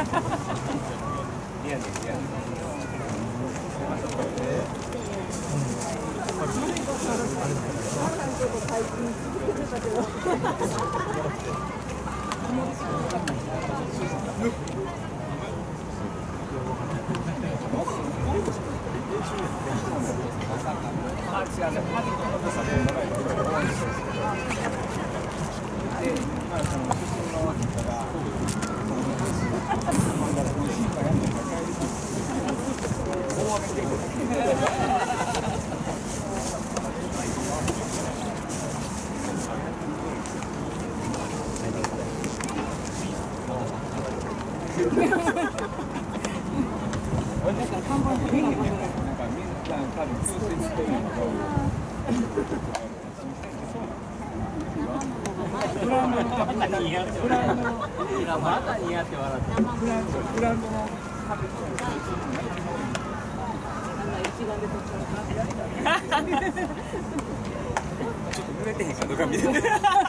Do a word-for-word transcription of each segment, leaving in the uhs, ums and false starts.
リアルリアル。濡れてへんかどうか見てて。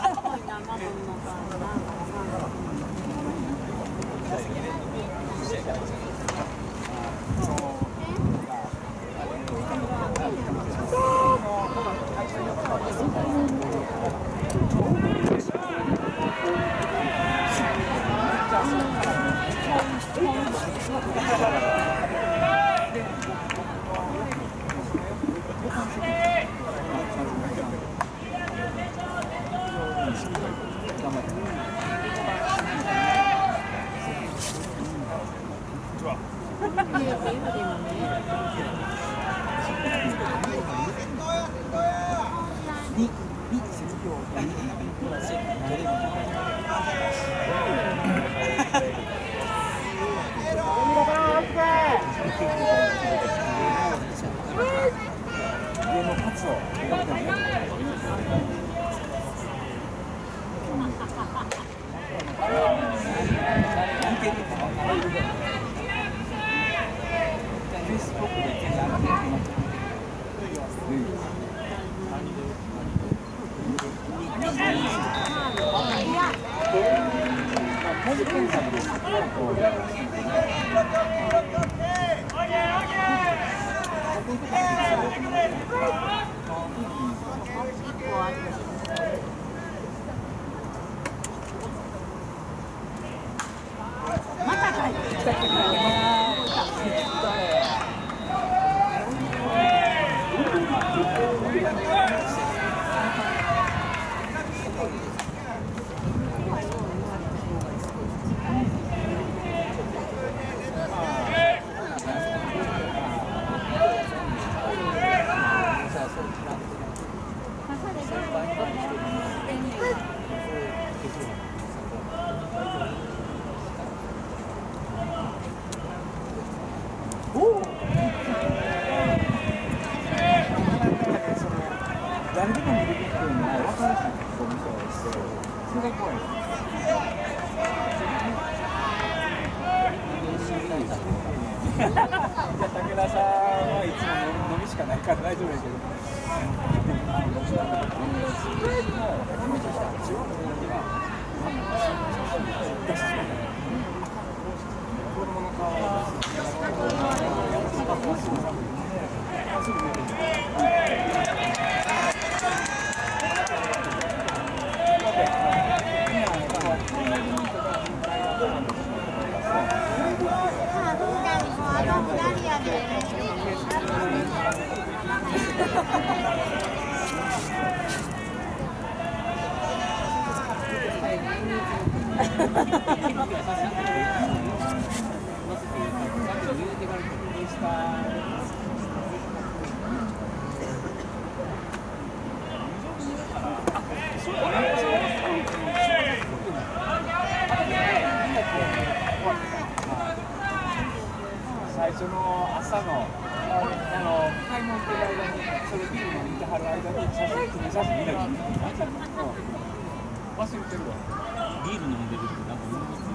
最初の朝のあの買い物してる間にそれビール飲んではる間に写真決め写真見なきゃいけない。忘れてるわ。ビール飲んでるってなんか思います。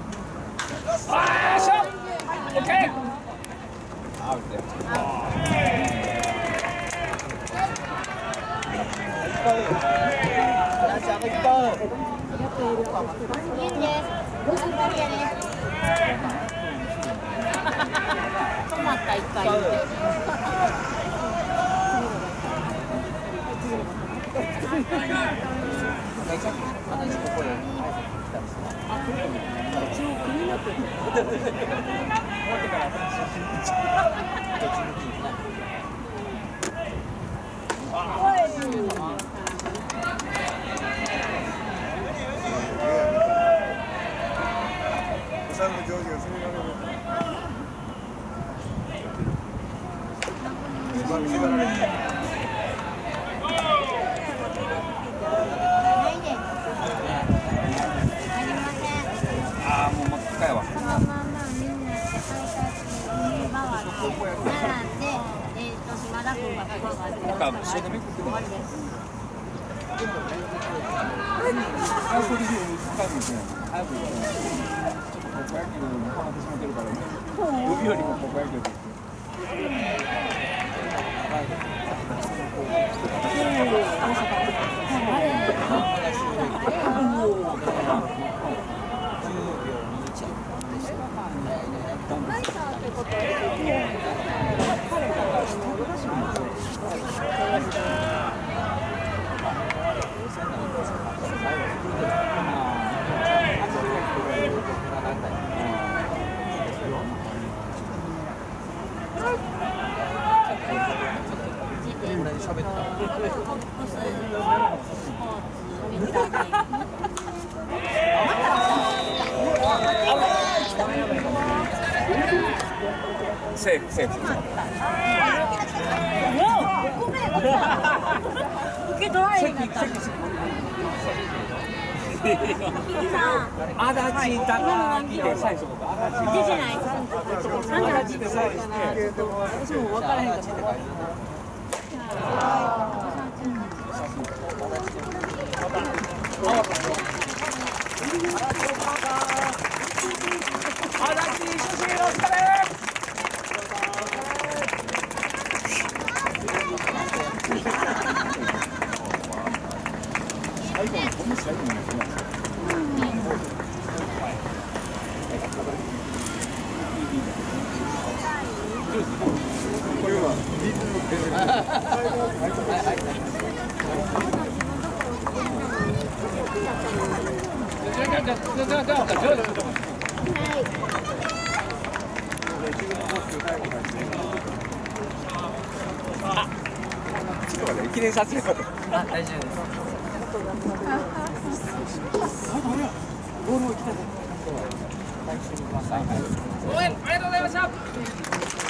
あーしょ。オッケー。アウトや。いいんです。 た一回言って。 ああ、もう真っ赤やわ。 そのままみんなして配達に回って並んで、えっと島田君がここがなんか白髪終わりです。 早くできるように使うのですね。早くちょっと高校野球にハマってしまってるからね。指よりも高校野球です。セーフセーフ。 受け取られへんかった。 足立高木で最初僕足立出てない。 足立で最初して私も分からへんかった。 記念撮影だと。 あ、大丈夫です。 ボールを来たで。 応援ありがとうございました。